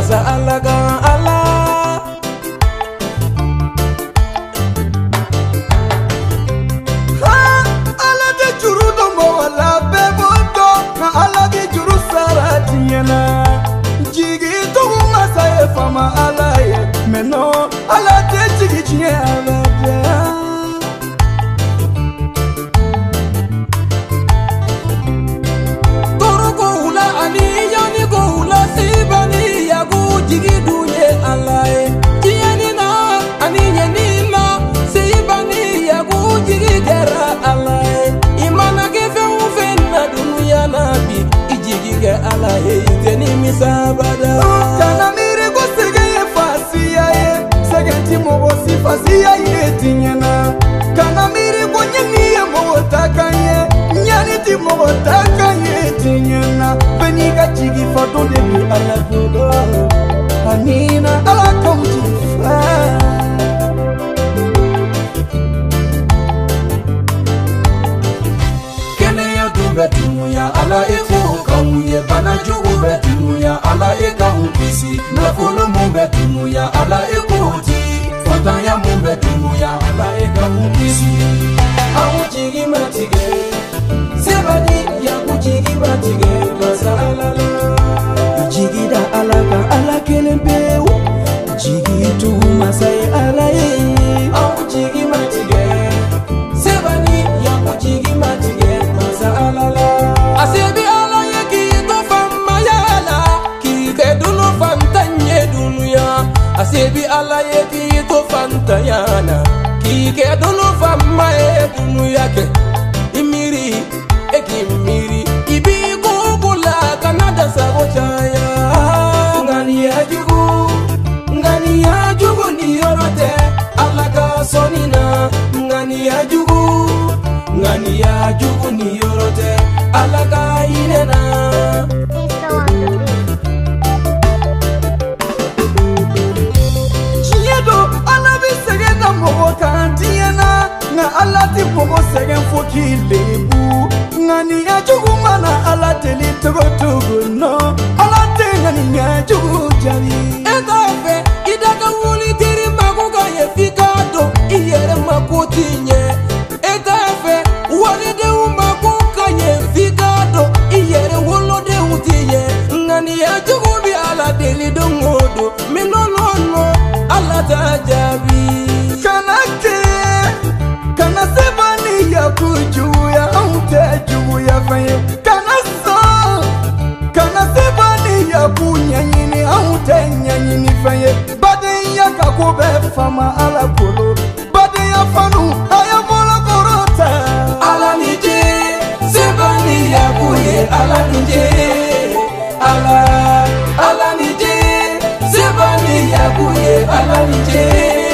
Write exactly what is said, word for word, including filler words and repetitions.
masa Allah ga Allah. Ha Allah de juru do mo wala be bodo na Allah de juru saratiena jigi to masa e fama Allah ye meno Allah de jigi jie Allah Allah gani misabada kana mire go sege fasiya ye sege timo go sifasiya ye tinyana kana mire go nyani ye mo takanye nyani timo go takanye tinyana bani ga jigi foto de bi Allah godo amina ala kauti fa kene ya dumbe tumuya ala efo kamuye bana jugu betumuya ala eka upisi na folo mumbe tumuya ala ekoti fatanya mumbe tumuya ala eka upisi awu jigi matige sebani ya kujigi matige masala jigi da ala ka ala kelembe jigi tu masai ala e awu jigi matige sebani ya kujigi matige masala asebi asebi ala ye ki to fantayana ki ke dunu famma e dunu yake imiri e ki miri ibi ko bula kanada sagochaya ngani ajugu ngani ajugu ni yorote ala ka sonina ngani ajugu ngani ajugu ni yorote ala ka inena na Allah ti pogo segen foki lebu ngani ya jugu mana Allah teli togo togo no Allah te ngani ya jugu jari edafe idaka wuli tiri makuga ye fikado iyere makutinye edafe wali de umakuka ye fikado iyere wolo de utiye ngani ya jugu bi Allah teli dongodo minonono Allah tajabi kanake kana sebani ya kujuya aute juya faye kana so kana sebani ya kunyanyini aute nyanyini faye bade ya kakobe fama ala polo bade ya fanu aya bola korota ala nije sebani ya kuye ala nije ala ala nije sebani ya kuye ala nije